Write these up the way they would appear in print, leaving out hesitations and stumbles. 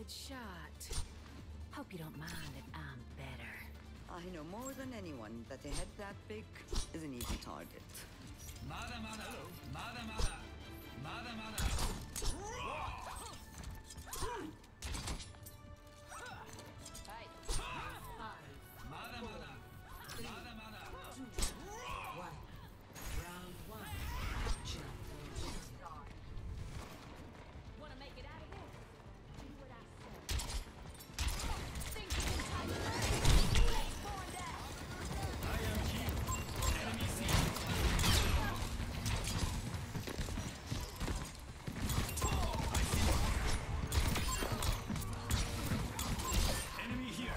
good shot. Hope you don't mind that I'm better. I know more than anyone that a head that big is an easy target. Mada mada, mada mada, mada mada. Hey. Mada mada, mada mada. One. Round one. Capture. Wanna make it out of here? Do what I said. Think you can tie me up? Let's burn down. I am here. Enemy seen. Enemy here.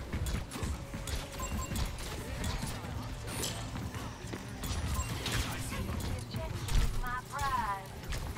My prize.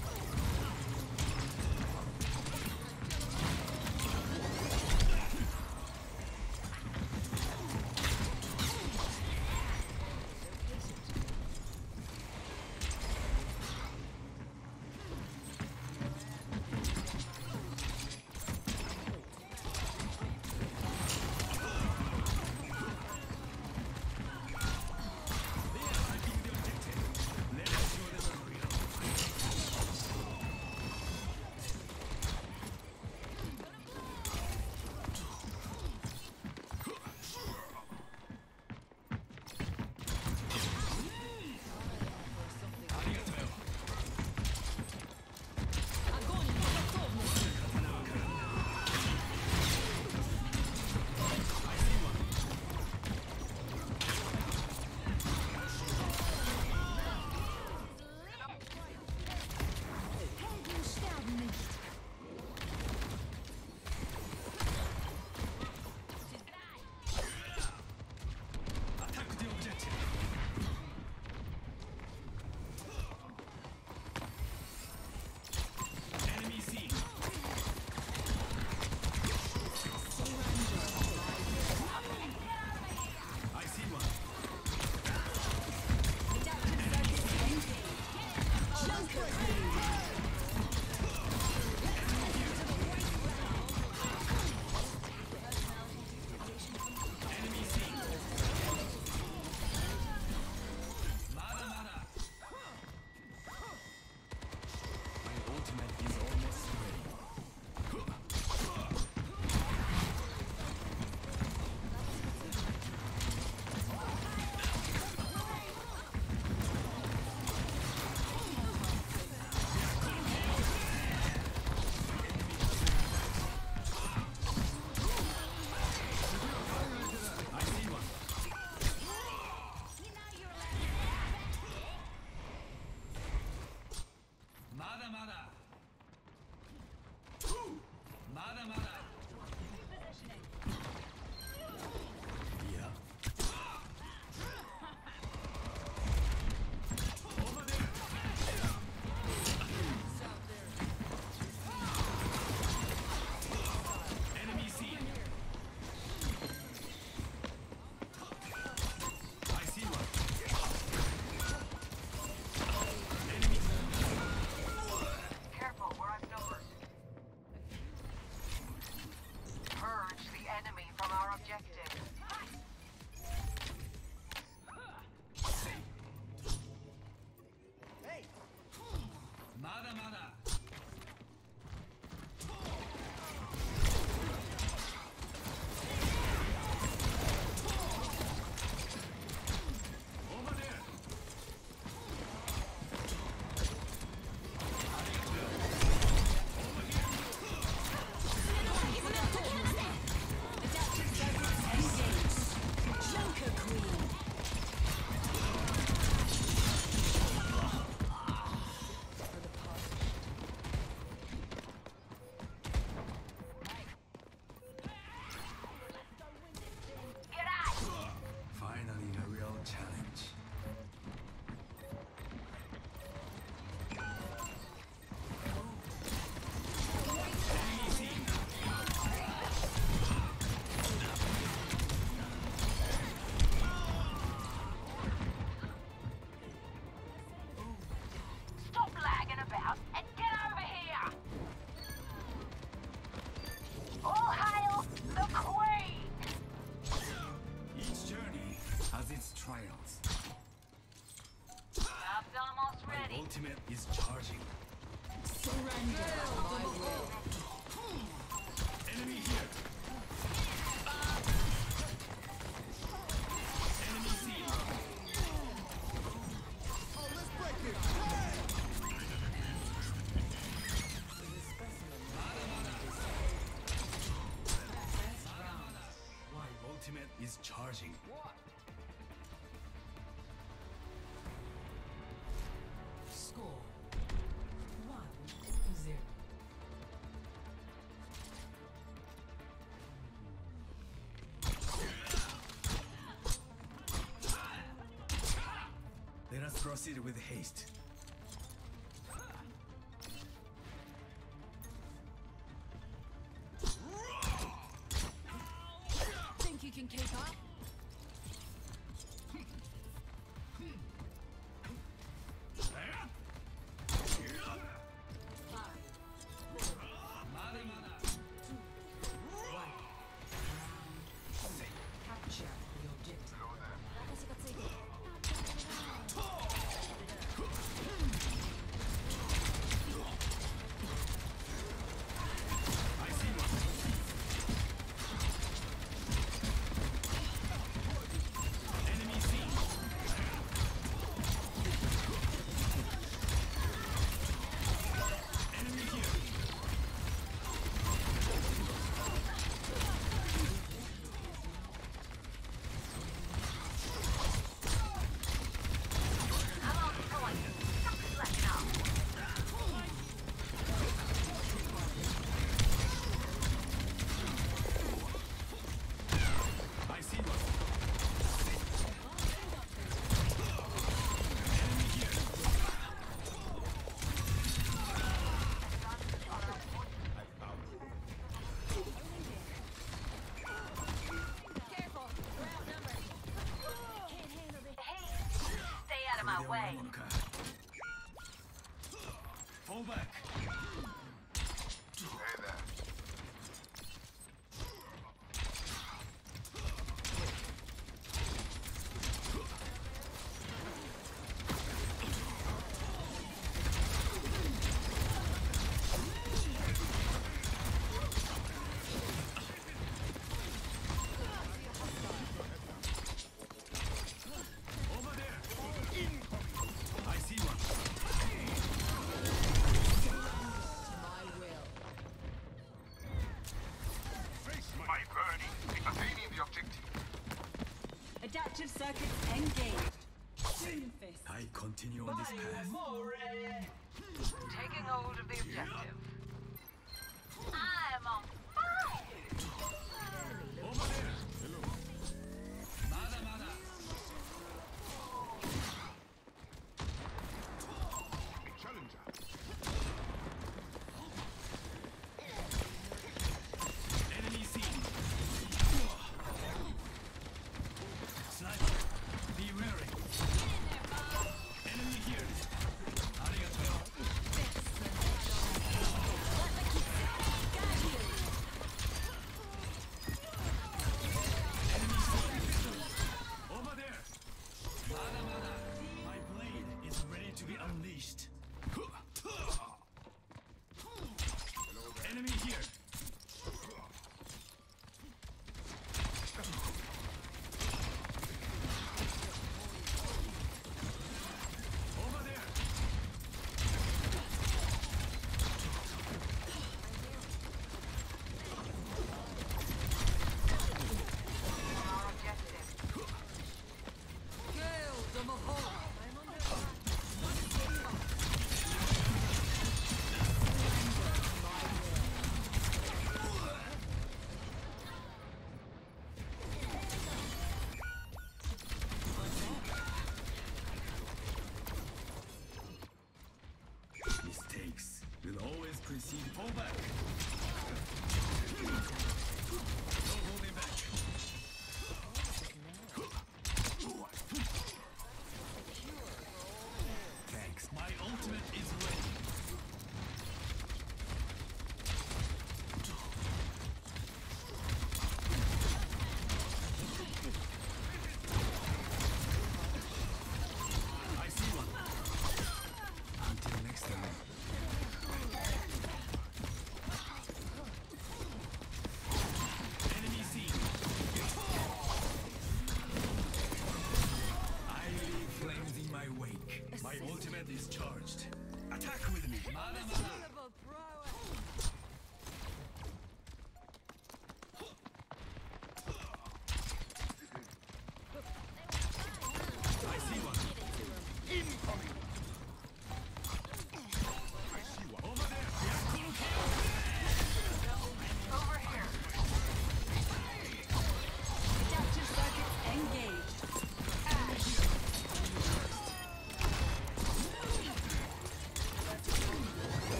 Helden sterben nicht. Attack the objective. Enemy seen. I see one. Enemy seen. Mada mada. My ultimate is almost ready. I see one. Mada mada. Mada mada. Yeah. Over there. Enemy seen. I see one. Enemy. Careful, we're outnumbered. Purge the enemy from our objective. Mada mada. Over there. Over here. ultimate is charging. Surrender. My will. Enemy here. Enemy seen. Ultimate is charging. Score 1-0. Let us proceed with haste. Think you can keep up? Capture the objective. I see one. Enemy seen. Enemy here. I'm on point. Something's letting up. I see one. Enemy here. Careful. We're outnumbered. Can't handle this. Hey, stay out of my way. Fall back. Over there. I see one. My will. My burning. Attaining the objective. Adaptive circuits engaged. Doomfist. I continue on this path. Taking hold of the objective. I'm on fire! Over there. Mada mada. Challenger. Enemy seen. Sniper. Be wary. Enemy here. Arigato.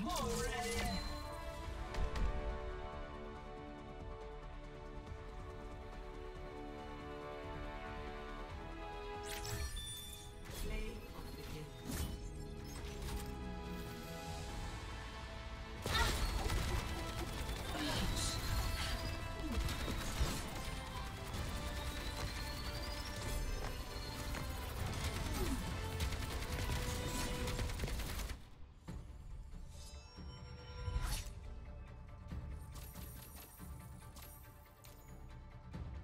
Already.